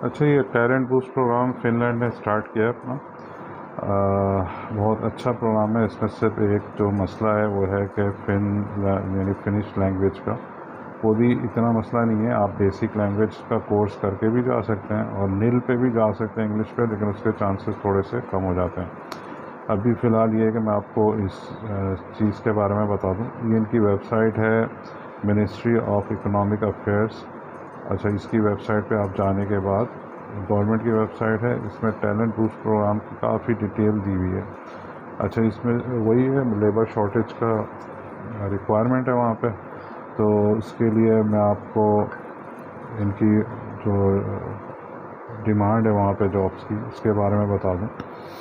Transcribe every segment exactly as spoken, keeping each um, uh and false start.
اچھا، یہ talent boost programme Finland نے اسٹارٹ کیا ہے اپنا. بہت اچھا پروگرام ہے. اس میں صرف ایک جو مسئلہ ہے وہ ہے کہ فن یعنی فنش لینگویج کا، وہ بھی اتنا مسئلہ نہیں ہے. آپ بیسک لینگویج کا کورس کر کے بھی جا سکتے ہیں اور نیل پہ بھی جا سکتے ہیں انگلش پہ، لیکن اس کے چانسز تھوڑے سے کم ہو جاتے ہیں. ابھی فی الحال یہ ہے کہ میں آپ کو اس چیز کے بارے میں بتا دوں. یہ ان کی ویب سائٹ ہے منسٹری آف اکنامک افیئرس. اچھا، اس کی ویب سائٹ پہ آپ جانے کے بعد، گورنمنٹ کی ویب سائٹ ہے، اس میں ٹیلنٹ بوسٹ پروگرام کی کافی ڈیٹیل دی ہوئی ہے. اچھا، اس میں وہی ہے لیبر شارٹیج کا ریکوائرمنٹ ہے وہاں پہ، تو اس کے لیے میں آپ کو ان کی جو ڈیمانڈ ہے وہاں پہ جابس کی، اس کے بارے میں بتا دوں.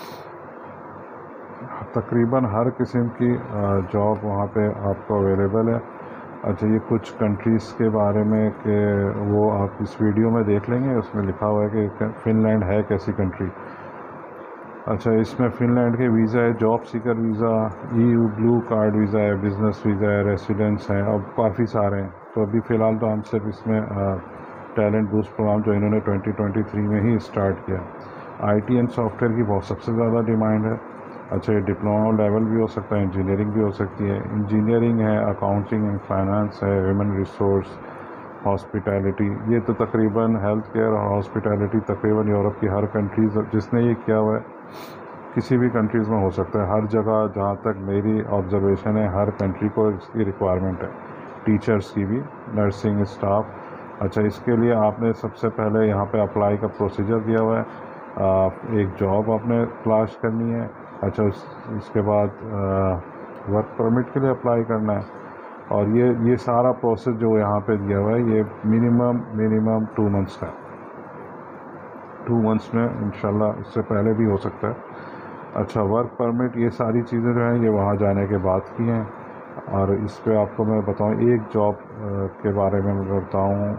تقریباً ہر قسم کی جاب وہاں پہ آپ کو اویلیبل ہے. اچھا، یہ کچھ کنٹریز کے بارے میں کہ وہ آپ اس ویڈیو میں دیکھ لیں گے. اس میں لکھا ہوا ہے کہ فن لینڈ ہے کیسی کنٹری. اچھا، اس میں فن لینڈ کے ویزا ہے، job seeker visa, E U blue card visa ہے، بزنس ویزا ہے، ریسیڈنس ہیں، اب کافی سارے ہیں. تو ابھی فی الحال تو ہم صرف اس میں ٹیلنٹ بوسٹ پروگرام جو انہوں نے ٹوئنٹی ٹوئنٹی تھری میں ہی اسٹارٹ کیا. I T and software کی بہت سب سے زیادہ ڈیمانڈ ہے. اچھا، یہ ڈپلوما لیول بھی ہو سکتا ہے، انجینئرنگ بھی ہو سکتی ہے. انجینئرنگ ہے، اکاؤنٹنگ اینڈ فائنانس ہے، ہیومن ریسورس، ہاسپٹیلٹی. یہ تو تقریباً ہیلتھ کیئر اور ہاسپٹیلٹی تقریباً یورپ کی ہر کنٹریز جس نے یہ کیا ہوا ہے، کسی بھی کنٹریز میں ہو سکتا ہے. ہر جگہ جہاں تک میری آبزرویشن ہے، ہر کنٹری کو اس کی ریکوائرمنٹ ہے، ٹیچرس کی بھی، نرسنگ اسٹاف. اچھا، اس کے لیے آپ نے سب سے پہلے یہاں پہ اپلائی کا پروسیجر دیا ہوا ہے. ایک جاب آپ نے تلاش کرنی ہے. اچھا، اس اس کے بعد ورک پرمٹ کے لیے اپلائی کرنا ہے. اور یہ یہ سارا پروسیس جو یہاں پہ دیا ہوا ہے، یہ منیمم منیمم ٹو منتھس کا ہے. ٹو منتھس میں انشاءاللہ اس سے پہلے بھی ہو سکتا ہے. اچھا، ورک پرمٹ یہ ساری چیزیں جو ہیں یہ وہاں جانے کے بعد کی ہیں. اور اس پہ آپ کو میں بتاؤں ایک جاب کے بارے میں میں بتاؤں.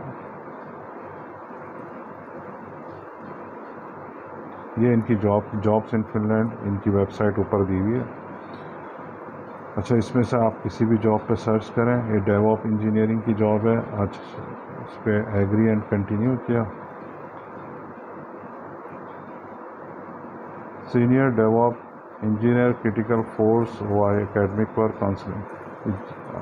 یہ ان کی job jobs in Finland, ان کی ویب سائٹ اوپر دی ہوئی ہے. اچھا، اس میں سے آپ کسی بھی جاب پہ سرچ کریں. یہ ڈیو آف انجینئرنگ کی جاب ہے. اچھا، اس پہ ایگری اینڈ کنٹینیو کیا. Senior DevOps engineer critical force ہوا ہے، academic work counselling.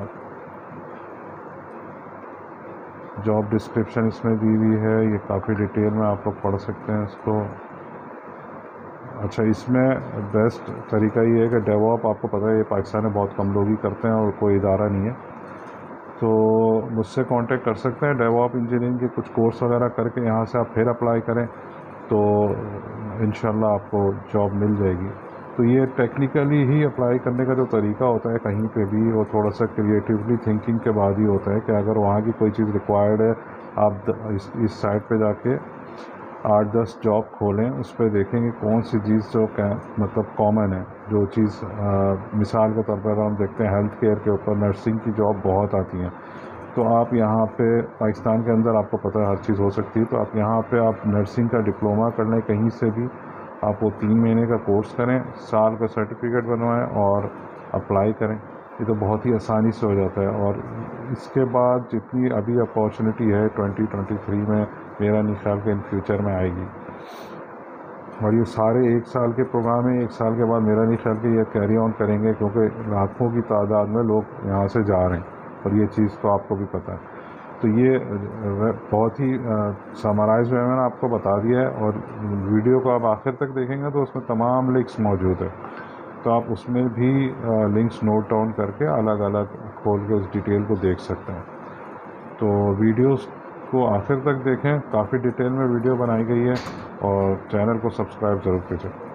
Job description اس میں دی ہوئی ہے، یہ کافی ڈیٹیل میں آپ لوگ پڑھ سکتے ہیں اس کو. اچھا، اس میں بیسٹ طریقہ یہ ہے کہ ڈیو آپ آپ کو پتہ ہے یہ پاکستان میں بہت کم لوگ ہی کرتے ہیں اور کوئی ادارہ نہیں ہے. تو مجھ سے کانٹیکٹ کر سکتے ہیں. ڈیو آپ انجینئرنگ کے کچھ کورس وغیرہ کر کے یہاں سے آپ پھر اپلائی کریں تو انشاءاللہ آپ کو جاب مل جائے گی. تو یہ ٹیکنیکلی ہی اپلائی کرنے کا جو طریقہ ہوتا ہے کہیں پہ بھی، وہ تھوڑا سا کریٹیولی تھنکنگ کے بعد ہی ہوتا ہے کہ اگر وہاں کی کوئی چیز ریکوائرڈ ہے، آپ اس اس سائٹ پہ جا کے آٹھ دس جاب کھولیں، اس پہ دیکھیں کہ کون سی چیز جو مطلب کامن ہے. جو چیز مثال کے طور پر اگر ہم دیکھتے ہیں ہیلتھ کیئر کے اوپر نرسنگ کی جاب بہت آتی ہیں، تو آپ یہاں پہ پاکستان کے اندر آپ کو پتہ ہے ہر چیز ہو سکتی ہے. تو آپ یہاں پہ آپ نرسنگ کا ڈپلوما کر لیں کہیں سے بھی. آپ وہ تین مہینے کا کورس کریں، سال کا سرٹیفکیٹ بنوائیں اور اپلائی کریں. یہ تو بہت ہی آسانی سے ہو جاتا ہے. اور اس کے بعد جتنی ابھی اپارچونیٹی ہے ٹوئنٹی ٹوئنٹی تھری میں، میرا نہیں خیال کہ ان فیوچر میں آئے گی. اور یہ سارے ایک سال کے پروگرام ہیں. ایک سال کے بعد میرا نہیں خیال کہ یہ کیری آن کریں گے، کیونکہ لاکھوں کی تعداد میں لوگ یہاں سے جا رہے ہیں اور یہ چیز تو آپ کو بھی پتہ ہے. تو یہ بہت ہی سمرائز میں میں نے آپ کو بتا دیا ہے. اور ویڈیو کو آپ آخر تک دیکھیں گے تو اس میں تمام لنکس موجود ہے، تو آپ اس میں بھی لنکس نوٹ ڈاؤن کر کے الگ الگ کھول کے اس ڈیٹیل کو دیکھ سکتے ہیں. تو ویڈیوز کو آخر تک دیکھیں، کافی ڈیٹیل میں ویڈیو بنائی گئی ہے. اور چینل کو سبسکرائب ضرور کیجیے.